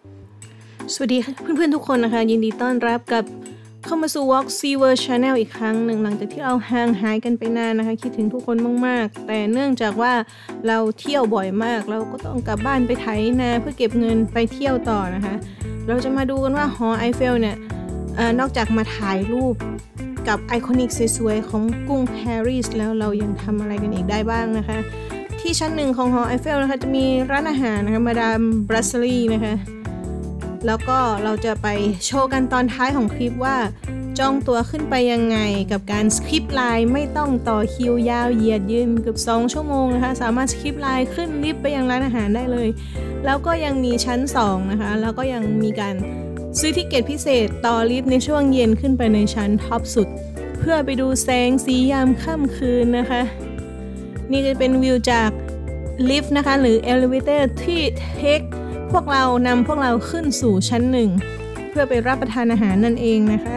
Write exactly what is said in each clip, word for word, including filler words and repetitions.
สวัสดีเพื่อนๆทุกคนนะคะยินดีต้อนรับกับเข้ามาสู่ Walk Seaver Channel อีกครั้งหนึ่งหลังจากที่เราห่างหายกันไปนานนะคะคิดถึงทุกคนมากๆแต่เนื่องจากว่าเราเที่ยวบ่อยมากเราก็ต้องกลับบ้านไปไถนาเพื่อเก็บเงินไปเที่ยวต่อนะคะเราจะมาดูกันว่าหอไอเฟลเนี่ยเอ่อนอกจากมาถ่ายรูปกับไอคอนิกสวยๆของกรุงปารีสแล้วเรายังทำอะไรกันอีกได้บ้างนะคะที่ชั้นหนึ่งของหอไอเฟลนะคะจะมีร้านอาหารนะคะมาดามบรัสซารีนะคะแล้วก็เราจะไปโชว์กันตอนท้ายของคลิปว่าจองตั๋วขึ้นไปยังไงกับการสคิปไลน์ไม่ต้องต่อคิวยาวเหยียดยืนเกือบสองชั่วโมงนะคะสามารถสคิปไลน์ขึ้นลิฟต์ไปยังร้านอาหารได้เลยแล้วก็ยังมีชั้นสองนะคะแล้วก็ยังมีการซื้อทิเก็ตพิเศษต่อลิฟต์ในช่วงเย็นขึ้นไปในชั้นท็อปสุดเพื่อไปดูแสงสียามค่ำคืนนะคะนี่จะเป็นวิวจากลิฟต์นะคะหรือเอลิเวเตอร์ที่เทคพวกเรานำพวกเราขึ้นสู่ชั้นหนึ่งเพื่อไปรับประทานอาหารนั่นเองนะคะ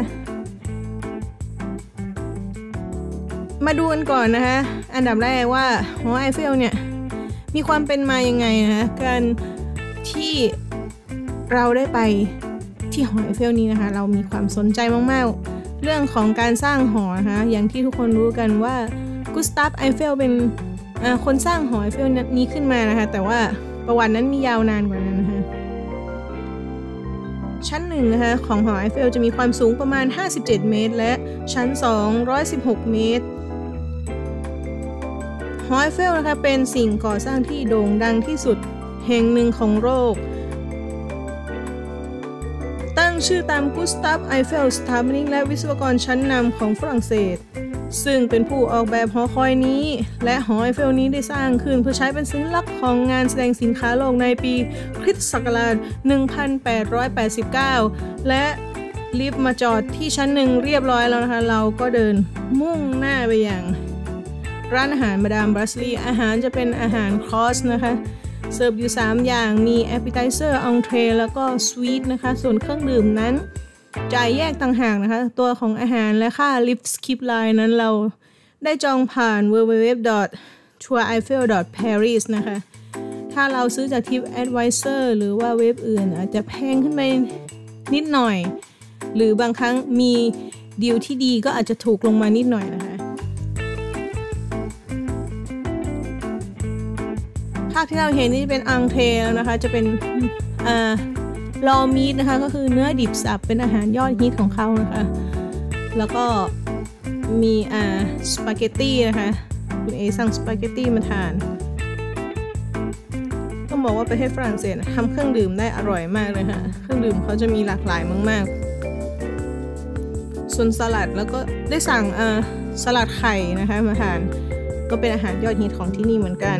มาดูกันก่อนนะคะอันดับแรกว่าหอไอเฟลเนี่ยมีความเป็นมายังไงนะคะการที่เราได้ไปที่หอไอเฟลนี้นะคะเรามีความสนใจมากๆเรื่องของการสร้างหอนะคะอย่างที่ทุกคนรู้กันว่ากุสตาฟไอเฟลเป็นคนสร้างหอไอเฟลนี้ขึ้นมานะคะแต่ว่าประวัตินั้นมียาวนานกว่านั้นนะคะชั้นหนึ่งนะคะของหอไอเฟลจะมีความสูงประมาณห้าสิบเจ็ดเมตรและชั้นสองร้อยสิบหกเมตรหอไอเฟลนะคะเป็นสิ่งก่อสร้างที่โด่งดังที่สุดแห่งหนึ่งของโลกตั้งชื่อตามกุสตาฟไอเฟลสถาปนิกและวิศวกรชั้นนำของฝรั่งเศสซึ่งเป็นผู้ออกแบบหอคอยนี้และหอไอเฟลนี้ได้สร้างขึ้นเพื่อใช้เป็นสัญลักษณ์ของงานแสดงสินค้าโลกในปีคริสตศักราชหนึ่งพันแปดร้อยแปดสิบเก้าและลิฟต์มาจอดที่ชั้นหนึ่งเรียบร้อยแล้วนะคะเราก็เดินมุ่งหน้าไปอย่างร้านอาหารมาดามบรัสลีอาหารจะเป็นอาหารคอร์สนะคะเสิร์ฟอยู่สามอย่างมีแอปเปิลไทเซอร์องเทรแล้วก็สวีทนะคะส่วนเครื่องดื่มนั้นจ่ายแยกต่างหากนะคะตัวของอาหารและค่าลิฟต์สคิปไลน์นั้นเราได้จองผ่าน ดับเบิลยู ดับเบิลยู ดับเบิลยู ดอท ทัวร์ ไอเฟล ดอท ปารีส นะคะถ้าเราซื้อจาก ทิป แอดไวเซอร์ หรือว่าเว็บอื่นอาจจะแพงขึ้นไปนิดหน่อยหรือบางครั้งมีดีลที่ดีก็อาจจะถูกลงมานิดหน่อยนะคะภาพที่เราเห็นนี่เป็นอังเทลนะคะจะเป็นอ่าลอมีดนะคะก็คือเนื้อดิบสับเป็นอาหารยอดฮิตของเขานะคะแล้วก็มีอ่าสปาเกตตี้นะคะคุณเอสั่งสปาเกตตี้มาทานต้องบอกว่าประเทศฝรั่งเศสทำเครื่องดื่มได้อร่อยมากเลยค่ะเครื่องดื่มเขาจะมีหลากหลายมากๆส่วนสลัดแล้วก็ได้สั่งอ่าสลัดไข่นะคะมาทานก็เป็นอาหารยอดฮิตของที่นี่เหมือนกัน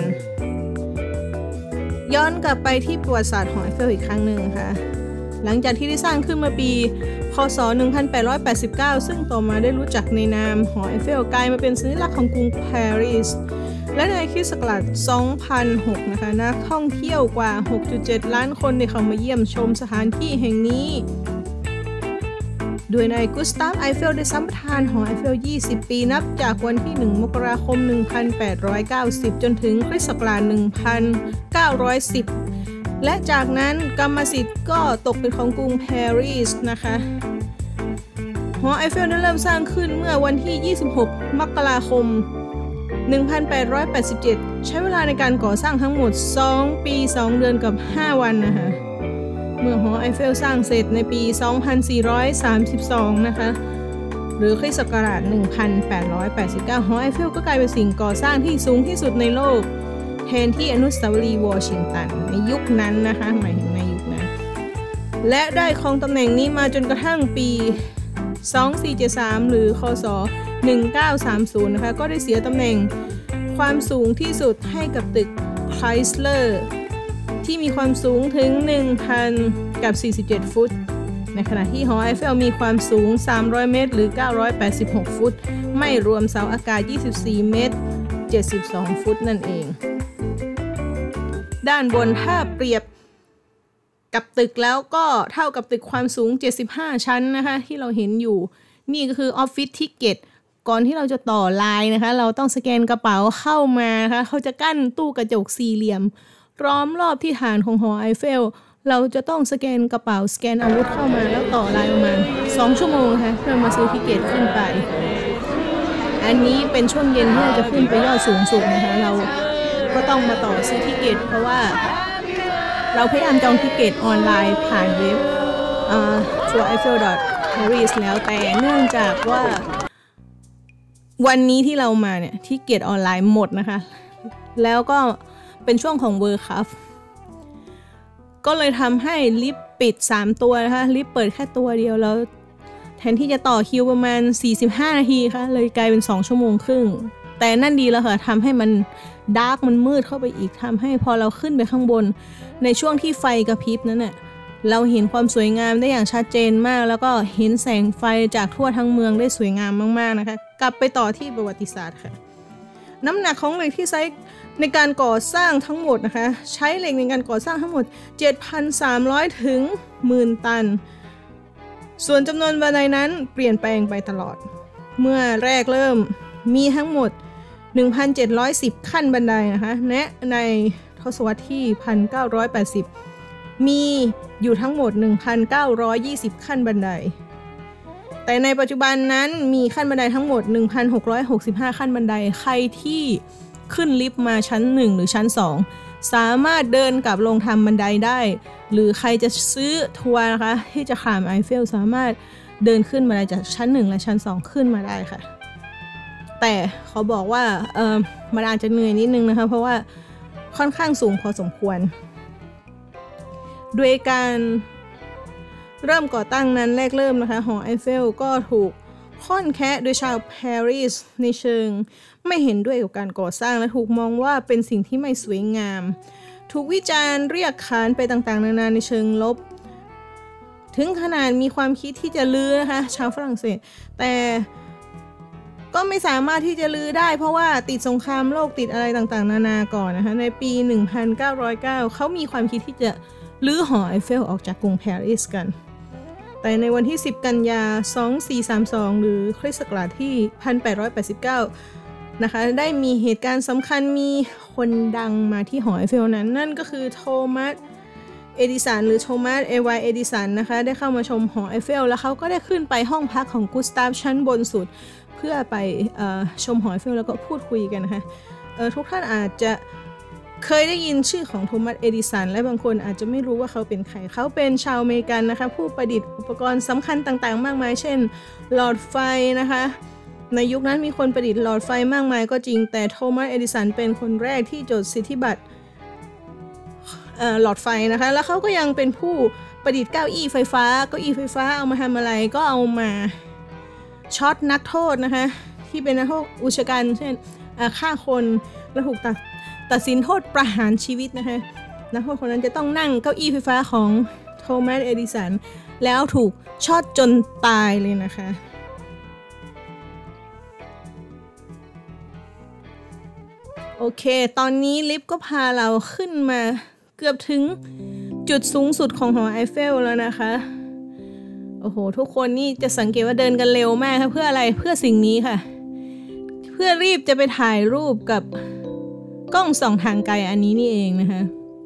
ย้อนกลับไปที่ประวัติศาสตร์ของไอเฟลอีกครั้งหนึ่งค่ะหลังจากที่ได้สร้างขึ้นมาปีค.ศ. หนึ่งพันแปดร้อยแปดสิบเก้าซึ่งต่อมาได้รู้จักในนามหอไอเฟลกลายมาเป็นสัญลักษณ์ของกรุงปารีสและในคริสต์ศักราช สองพันหก นะคะนักท่องเที่ยวกว่า หกจุดเจ็ด ล้านคนได้เข้ามาเยี่ยมชมสถานที่แห่งนี้โดยนายกุสตาฟไอเฟลได้สัมปทานหอไอเฟลยี่สิบปีนับจากวันที่หนึ่งมกราคมหนึ่งพันแปดร้อยเก้าสิบจนถึงคริสต์ศักราชหนึ่งพันเก้าร้อยสิบและจากนั้นกรรมสิทธิ์ก็ตกเป็นของกรุงปารีสนะคะหอไอเฟลได้เริ่มสร้างขึ้นเมื่อวันที่ยี่สิบหกมกราคมหนึ่งพันแปดร้อยแปดสิบเจ็ดใช้เวลาในการก่อสร้างทั้งหมดสองปีสองเดือนกับห้าวันนะคะเมื่อหอไอเฟลสร้างเสร็จในปีสองพันสี่ร้อยสามสิบสองนะคะหรือคริสต์ศักราชหนึ่งพันแปดร้อยแปดสิบเก้าหอไอเฟลก็กลายเป็นสิ่งก่อสร้างที่สูงที่สุดในโลกแทนที่อนุสาวรีย์วอชิงตันในยุคนั้นนะคะหมายถึงในยุคนั้นและได้ครองตำแหน่งนี้มาจนกระทั่งปีสองพันสี่ร้อยเจ็ดสิบสามหรือค.ศ. หนึ่งพันเก้าร้อยสามสิบนะคะก็ได้เสียตำแหน่งความสูงที่สุดให้กับตึกไครสเลอร์ที่มีความสูงถึง หนึ่งพันสี่สิบเจ็ด ฟุตในขณะที่หอไอเฟลมีความสูงสามร้อยเมตรหรือเก้าร้อยแปดสิบหกฟุตไม่รวมเสาอากาศยี่สิบสี่เมตรเจ็ดสิบสองฟุตนั่นเองด้านบนถ้าเปรียบกับตึกแล้วก็เท่ากับตึกความสูงเจ็ดสิบห้าชั้นนะคะที่เราเห็นอยู่นี่ก็คือออฟฟิศทิเก็ตก่อนที่เราจะต่อไลน์นะคะเราต้องสแกนกระเป๋าเข้ามานะคะเขาจะกั้นตู้กระจกสี่เหลี่ยมล้อมรอบที่ฐานของหอไอเฟลเราจะต้องสแกนกระเป๋าสแกนอาวุธเข้ามาแล้วต่อรายประมาณสองชั่วโมงค่ะเพื่อมาซื้อทิเกตขึ้นไปอันนี้เป็นช่วงเย็นที่เราจะขึ้นไปยอดสูงสุดนะคะเราก็ต้องมาต่อซื้อทิเกตเพราะว่าเราพยายามจองทิเกตออนไลน์ผ่านเว็บทัวร์ไอเฟล ดอท ปารีส แล้วแต่เนื่องจากว่าวันนี้ที่เรามาเนี่ยทิเกตออนไลน์หมดนะคะแล้วก็เป็นช่วงของ World Cup ก็เลยทำให้ลิฟต์ปิดสามตัวนะคะลิฟต์เปิดแค่ตัวเดียวแล้วแทนที่จะต่อคิวประมาณสี่สิบห้านาทีค่ะเลยกลายเป็นสองชั่วโมงครึ่งแต่นั่นดีแล้วค่ะทำให้มันดาร์กมันมืดเข้าไปอีกทำให้พอเราขึ้นไปข้างบนในช่วงที่ไฟกระพริบนั้นน่ะเราเห็นความสวยงามได้อย่างชัดเจนมากแล้วก็เห็นแสงไฟจากทั่วทั้งเมืองได้สวยงามมากๆนะคะกลับไปต่อที่ประวัติศาสตร์ค่ะน้ำหนักของเหล็กที่ใช้ในการก่อสร้างทั้งหมดนะคะใช้เหล็กในการก่อสร้างทั้งหมด เจ็ดพันสามร้อย ถึง หนึ่งหมื่น ตันส่วนจำนวนบันไดนั้นเปลี่ยนแปลงไปตลอดเมื่อแรกเริ่มมีทั้งหมด หนึ่งพันเจ็ดร้อยสิบ ขั้นบันไดนะคะและในทศวรรษที่ หนึ่งพันเก้าร้อยแปดสิบ มีอยู่ทั้งหมด หนึ่งพันเก้าร้อยยี่สิบ ขั้นบันไดแต่ในปัจจุบันนั้นมีขั้นบันไดทั้งหมด หนึ่งพันหกร้อยหกสิบห้า ขั้นบันไดใครที่ขึ้นลิฟต์มาชั้นหนึ่งหรือชั้นสองสามารถเดินกลับลงทำบันไดได้หรือใครจะซื้อทัวร์นะคะที่จะข้ามไอเฟลสามารถเดินขึ้นบันไดจากชั้นหนึ่งและชั้นสองขึ้นมาได้ค่ะแต่เขาบอกว่าเออมันอาจจะเหนื่อยนิดนึงนะคะเพราะว่าค่อนข้างสูงพอสมควรด้วยการเริ่มก่อตั้งนั้นแรกเริ่มนะคะหอไอเฟลก็ถูกค่อนแคะโดยชาวปารีสในเชิงไม่เห็นด้วยกับการก่อสร้างและถูกมองว่าเป็นสิ่งที่ไม่สวยงามถูกวิจารณ์เรียกขานไปต่างๆนานาในเชิงลบถึงขนาดมีความคิดที่จะลื้อนะคะชาวฝรั่งเศสแต่ก็ไม่สามารถที่จะลื้อได้เพราะว่าติดสงครามโลกติดอะไรต่างๆนานาก่อนนะคะในปี หนึ่งพันเก้าร้อยเก้า เขามีความคิดที่จะลื้อหอไอเฟลออกจากกรุงปารีสกันแต่ในวันที่สิบกันยาสองพันสี่ร้อยสามสิบสองหรือคริสต์ศักราชที่ หนึ่งพันแปดร้อยแปดสิบเก้า นะคะได้มีเหตุการณ์สำคัญมีคนดังมาที่หอไอเฟลนั้นนั่นก็คือโทมัสเอดิสันหรือโทมัสเอวาเอดิสันนะคะได้เข้ามาชมหอไอเฟลแล้วเขาก็ได้ขึ้นไปห้องพักของกุสตาฟชั้นบนสุดเพื่อไปชมหอไอเฟลแล้วก็พูดคุยกันนะคะทุกท่านอาจจะเคยได้ยินชื่อของโทมัสเอดิสันและบางคนอาจจะไม่รู้ว่าเขาเป็นใครเขาเป็นชาวอเมริกันนะคะผู้ประดิษฐ์อุปกรณ์สำคัญต่างๆมากมายเช่นหลอดไฟนะคะในยุคนั้นมีคนประดิษฐ์หลอดไฟมากมายก็จริงแต่โทมัสเอดิสันเป็นคนแรกที่จดสิทธิบัตรหลอดไฟนะคะแล้วเขาก็ยังเป็นผู้ประดิษฐ์เก้าอี้ไฟฟ้าเก้าอี้ไฟฟ้าเอามาทำอะไรก็เอามาช็อตนักโทษนะคะที่เป็นนักโทษอุกชะกันเช่นฆ่าคนและถูกตัดตัดสินโทษประหารชีวิตนะคะนักโทษคนนั้นจะต้องนั่งเก้าอี้ไฟฟ้าของโทมัสเอดิสันแล้วถูกช็อตจนตายเลยนะคะโอเคตอนนี้ลิฟต์ก็พาเราขึ้นมาเกือบถึงจุดสูงสุดของหอไอเฟลแล้วนะคะโอ้โหทุกคนนี่จะสังเกตว่าเดินกันเร็วมากค่ะเพื่ออะไรเพื่อสิ่งนี้ค่ะเพื่อรีบจะไปถ่ายรูปกับกล้องส่องทางไกลอันนี้นี่เองนะคะ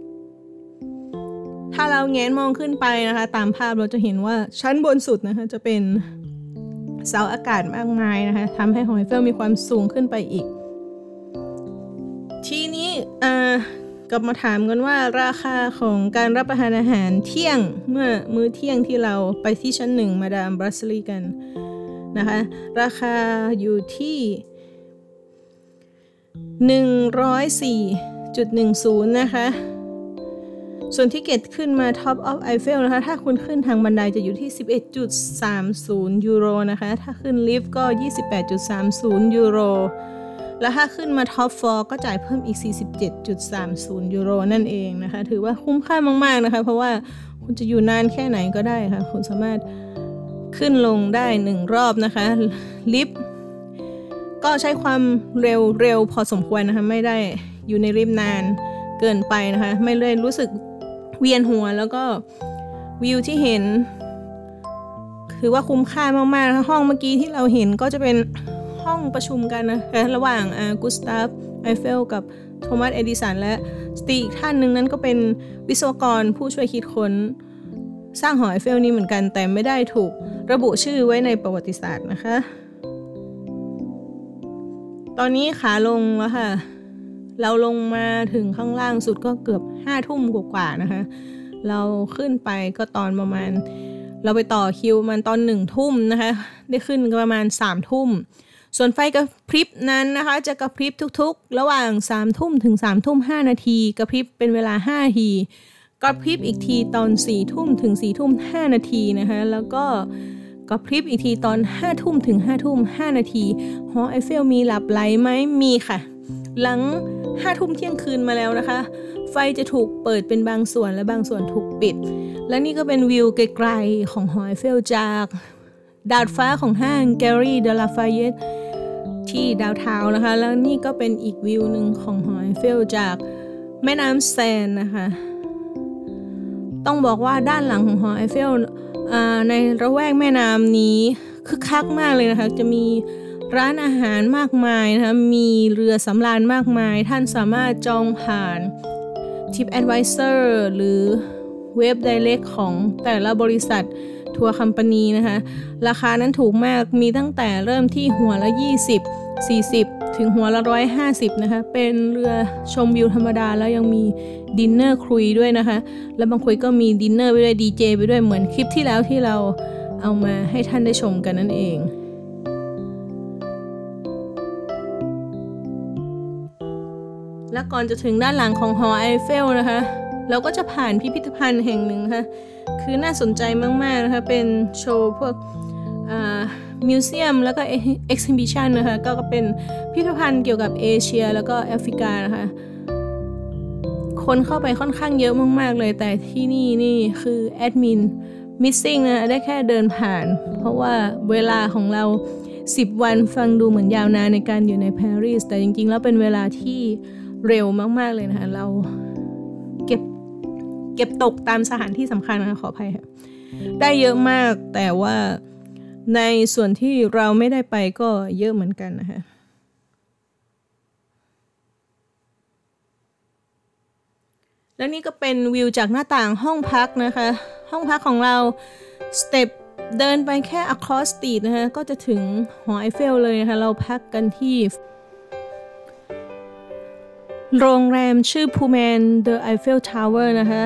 ถ้าเราแง้มมองขึ้นไปนะคะตามภาพเราจะเห็นว่าชั้นบนสุดนะคะจะเป็นเสาอากาศมากมายนะคะทำให้หอไอเฟลมีความสูงขึ้นไปอีกทีนี้กลับมาถามกันว่าราคาของการรับประทานอาหารเที่ยงเมื่อมื้อเที่ยงที่เราไปที่ชั้นหนึ่งมาดามบรัสลีกันนะคะราคาอยู่ที่ หนึ่งร้อยสี่จุดหนึ่งศูนย์ นะคะส่วนทิเกตขึ้นมา Top of Eiffel นะคะถ้าคุณขึ้นทางบันไดจะอยู่ที่ สิบเอ็ดจุดสามศูนย์ ยูโรนะคะถ้าขึ้นลิฟต์ก็ ยี่สิบแปดจุดสามศูนย์ ยูโรแล้วถ้าขึ้นมา Top โฟร์ ก็จ่ายเพิ่มอีก สี่สิบเจ็ดจุดสามศูนย์ ยูโรนั่นเองนะคะถือว่าคุ้มค่ามากๆนะคะเพราะว่าคุณจะอยู่นานแค่ไหนก็ได้ค่ะคุณสามารถขึ้นลงได้หนึ่งรอบนะคะลิฟต์ก็ใช้ความเร็วเร็วพอสมควรนะคะไม่ได้อยู่ในลิฟต์นานเกินไปนะคะไม่เลยรู้สึกเวียนหัวแล้วก็วิวที่เห็นถือว่าคุ้มค่ามากๆนะคะห้องเมื่อกี้ที่เราเห็นก็จะเป็นห้องประชุมกันนะคะระหว่างกุสตาฟไอเฟลกับโทมัส เอดิสันและสตีอีกท่านหนึ่งนั้นก็เป็นวิศวกรผู้ช่วยคิดค้นสร้างหอไอเฟลนี้เหมือนกันแต่ไม่ได้ถูกระบุชื่อไว้ในประวัติศาสตร์นะคะตอนนี้ขาลงแล้วค่ะเราลงมาถึงข้างล่างสุดก็เกือบห้าทุ่มกว่าๆนะคะเราขึ้นไปก็ตอนประมาณเราไปต่อคิวมันตอนหนึ่งทุ่มนะคะได้ขึ้นประมาณสามทุ่มส่วนไฟกระพริบนั้นนะคะจะกระพริบทุกๆระหว่างสามทุ่มถึงสามทุ่มห้านาทีกระพริบเป็นเวลาห้านาทีกระพริบอีกทีตอนสี่ทุ่มถึงสี่ทุ่มห้านาทีนะคะแล้วก็กระพริบอีกทีตอนห้าทุ่มถึงห้าทุ่มห้านาทีหอไอเฟลมีหลับไหลไหมมีค่ะหลังห้าทุ่มเที่ยงคืนมาแล้วนะคะไฟจะถูกเปิดเป็นบางส่วนและบางส่วนถูกปิดและนี่ก็เป็นวิวไกลๆของหอไอเฟลจากดาดฟ้าของห้างแกลลี่เดลาฟายเยตที่ดาวน์ทาวน์นะคะแล้วนี่ก็เป็นอีกวิวหนึ่งของหอไอเฟลจากแม่น้ำแซนนะคะต้องบอกว่าด้านหลังของหอไอเฟลในระแวกแม่น้ำนี้คึกคักมากเลยนะคะจะมีร้านอาหารมากมายนะคะมีเรือสำราญมากมายท่านสามารถจองผ่าน TripAdvisor หรือเว็บ Direct ของแต่ละบริษัททัวร์คัมพานีนะคะราคานั้นถูกมากมีตั้งแต่เริ่มที่หัวละยี่สิบ สี่สิบถึงหัวละหนึ่งร้อยห้าสิบนะคะเป็นเรือชมวิวธรรมดาแล้วยังมีดินเนอร์ครูยด้วยนะคะแล้วบางคุยก็มีดินเนอร์ไปด้วยดีเจไปด้วยเหมือนคลิปที่แล้วที่เราเอามาให้ท่านได้ชมกันนั่นเองและก่อนจะถึงด้านหลังของหอไอเฟลนะคะเราก็จะผ่านพิพิธภัณฑ์แห่งหนึ่งค่ะคือน่าสนใจมากๆนะคะเป็นโชว์พวกมิวเซียมแล้วก็เอ็กซิบิชันนะคะก็เป็นพิพิธภัณฑ์เกี่ยวกับเอเชียแล้วก็แอฟริกานะคะคนเข้าไปค่อนข้างเยอะมากๆเลยแต่ที่นี่นี่คือแอดมินมิสซิ่งนะได้แค่เดินผ่านเพราะว่าเวลาของเราสิบวันฟังดูเหมือนยาวนานในการอยู่ในปารีสแต่จริงๆแล้วเป็นเวลาที่เร็วมากๆเลยนะคะเราเก็บเก็บตกตามสถานที่สำคัญนะคะขออภัยค่ะได้เยอะมากแต่ว่าในส่วนที่เราไม่ได้ไปก็เยอะเหมือนกันนะคะและนี่ก็เป็นวิวจากหน้าต่างห้องพักนะคะห้องพักของเราสเต็ปเดินไปแค่ across street นะคะก็จะถึงหอไอเฟลเลยนะคะเราพักกันที่โรงแรมชื่อพูแมนเดอะไอเฟลทาวเวอร์นะคะ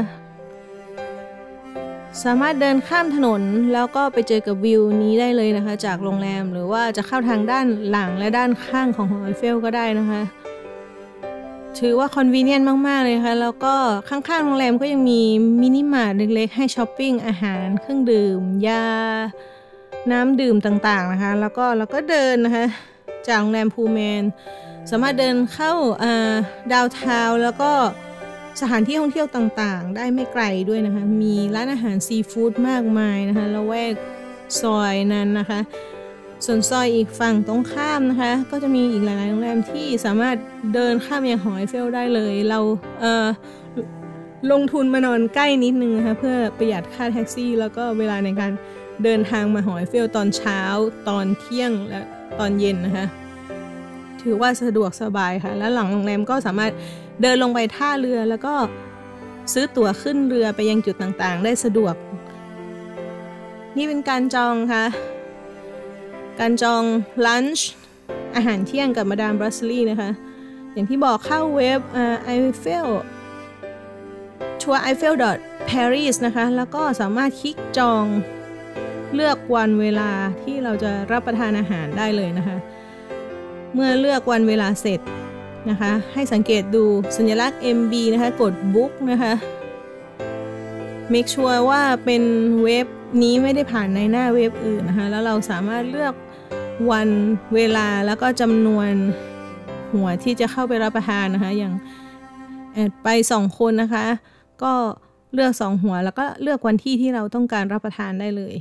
สามารถเดินข้ามถนนแล้วก็ไปเจอกับวิวนี้ได้เลยนะคะจากโรงแรมหรือว่าจะเข้าทางด้านหลังและด้านข้างของหอไอเฟลก็ได้นะคะถือว่าคอนวีเนียนต์มากๆเลยค่ะแล้วก็ข้างๆโรงแรมก็ยังมีมินิมาร์ทเล็กๆให้ช้อปปิ้งอาหารเครื่องดื่มยาน้ำดื่มต่างๆนะคะแล้วก็เราก็เดินนะคะจากโรงแรมพูแมนสามารถเดินเข้าดาวน์ทาวน์แล้วก็สถานที่ท่องเที่ยวต่างๆได้ไม่ไกลด้วยนะคะมีร้านอาหารซีฟู้ดมากมายนะคะละแวกซอยนั้นนะคะส่วนซอยอีกฝั่งตรงข้ามนะคะก็จะมีอีกหลายๆโรงแรมที่สามารถเดินข้ามยังหอไอเฟลได้เลยเราเอ่อลงทุนมานอนใกล้นิดนึงนะคะเพื่อประหยัดค่าแท็กซี่แล้วก็เวลาในการเดินทางมาหอไอเฟลตอนเช้าตอนเที่ยงและตอนเย็นนะคะถือว่าสะดวกสบายค่ะและหลังโรงแรมก็สามารถเดินลงไปท่าเรือแล้วก็ซื้อตั๋วขึ้นเรือไปยังจุดต่างๆได้สะดวกนี่เป็นการจองค่ะการจองลันช์อาหารเที่ยงกับมาดามบรัสลี่นะคะอย่างที่บอกเข้าเว็บไอเฟลทัวร์ไอเฟล .paris นะคะแล้วก็สามารถคลิกจองเลือกวันเวลาที่เราจะรับประทานอาหารได้เลยนะคะเมื่อเลือกวันเวลาเสร็จนะคะให้สังเกตดูสัญลักษณ์ เอ็ม บี นะคะกด book นะคะ make sure ว่าเป็นเว็บนี้ไม่ได้ผ่านในหน้าเว็บอื่นนะคะแล้วเราสามารถเลือกวันเวลาแล้วก็จำนวนหัวที่จะเข้าไปรับประทานนะคะอย่างแอดไปสองคนนะคะก็เลือกสองหัวแล้วก็เลือกวันที่ที่เราต้องการรับประทานได้เลย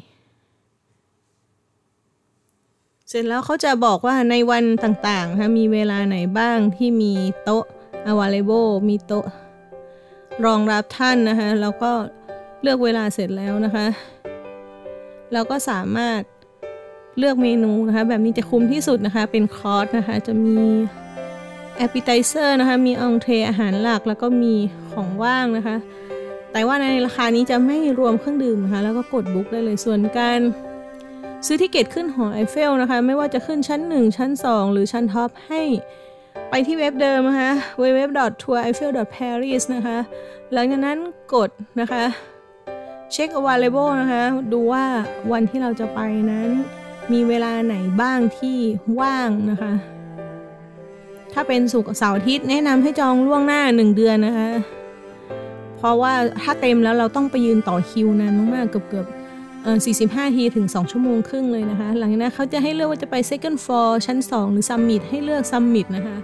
เสร็จแล้วเขาจะบอกว่าในวันต่างๆนะคะมีเวลาไหนบ้างที่มีโต๊ะ available มีโต๊ะรองรับท่านนะคะแล้วก็เลือกเวลาเสร็จแล้วนะคะเราก็สามารถเลือกเมนูนะคะแบบนี้จะคุ้มที่สุดนะคะเป็นคอร์สนะคะจะมี appetizer นะคะมีองเทรอาหารหลักแล้วก็มีของว่างนะคะแต่ว่าในราคานี้จะไม่รวมเครื่องดื่มนะคะแล้วก็กดบุ๊กได้เลยส่วนการซื้อทิเกตขึ้นหอไอเฟลนะคะไม่ว่าจะขึ้นชั้นหนึ่งชั้นสองหรือชั้นท็อปให้ไปที่เว็บเดิมนะคะ ดับเบิลยู ดับเบิลยู ดับเบิลยู ดอท ทัวร์ ไอเฟล ดอท ปารีส นะคะหลังจากนั้นกดนะคะเช็ค available นะคะดูว่าวันที่เราจะไปนั้นมีเวลาไหนบ้างที่ว่างนะคะถ้าเป็นศุกร์เสาร์อาทิตย์แนะนำให้จองล่วงหน้าหนึ่งเดือนนะคะเพราะว่าถ้าเต็มแล้วเราต้องไปยืนต่อคิวนานมากๆเกือบๆเอ่อสี่สิบห้านาทีถึงสองชั่วโมงครึ่งเลยนะคะหลังจากนั้นเขาจะให้เลือกว่าจะไป second floor ชั้นสองหรือ summit ให้เลือก summit นะคะ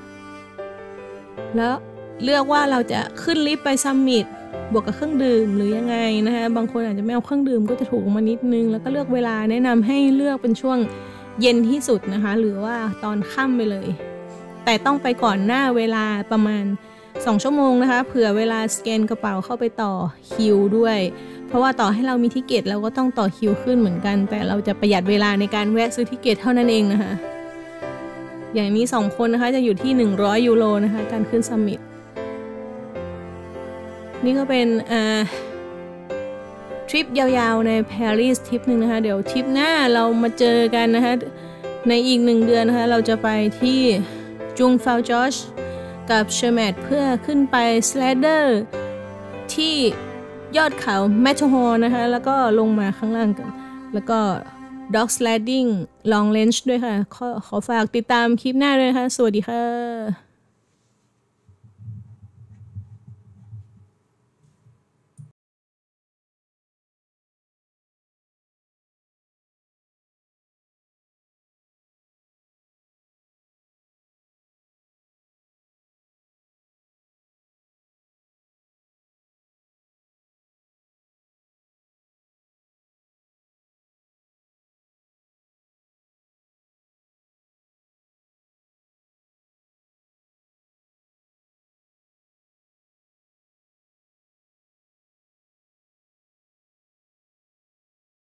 แล้วเลือกว่าเราจะขึ้นลิฟต์ไป summit บวกกับเครื่องดื่มหรือยังไงนะคะบางคนอาจจะไม่เอาเครื่องดื่มก็จะถูกมานิดนึงแล้วก็เลือกเวลาแนะนำให้เลือกเป็นช่วงเย็นที่สุดนะคะหรือว่าตอนค่ำไปเลยแต่ต้องไปก่อนหน้าเวลาประมาณสองชั่วโมงนะคะเผื่อเวลาสแกนกระเป๋าเข้าไปต่อคิวด้วยเพราะว่าต่อให้เรามีทิเกตเราก็ต้องต่อคิวขึ้นเหมือนกันแต่เราจะประหยัดเวลาในการแวะซื้อทิเกตเท่านั้นเองนะคะอย่างนี้สองคนนะคะจะอยู่ที่หนึ่งร้อยยูโรนะคะการขึ้นซัมมิตนี่ก็เป็นอ่าทริปยาวๆในปารีสทริปหนึ่งนะคะเดี๋ยวทริปหน้าเรามาเจอกันนะคะในอีกหนึ่งเดือนนะคะเราจะไปที่จุงฟาวจอชกับเชอร์แมทเพื่อขึ้นไปสไลเดอร์ที่ยอดเขาแมทเทอร์ฮอร์นะคะแล้วก็ลงมาข้างล่างกันแล้วก็ด็อกสไลดิ้งลองเลนจ์ด้วยค่ะขอขอฝากติดตามคลิปหน้าด้วยนะคะสวัสดีค่ะ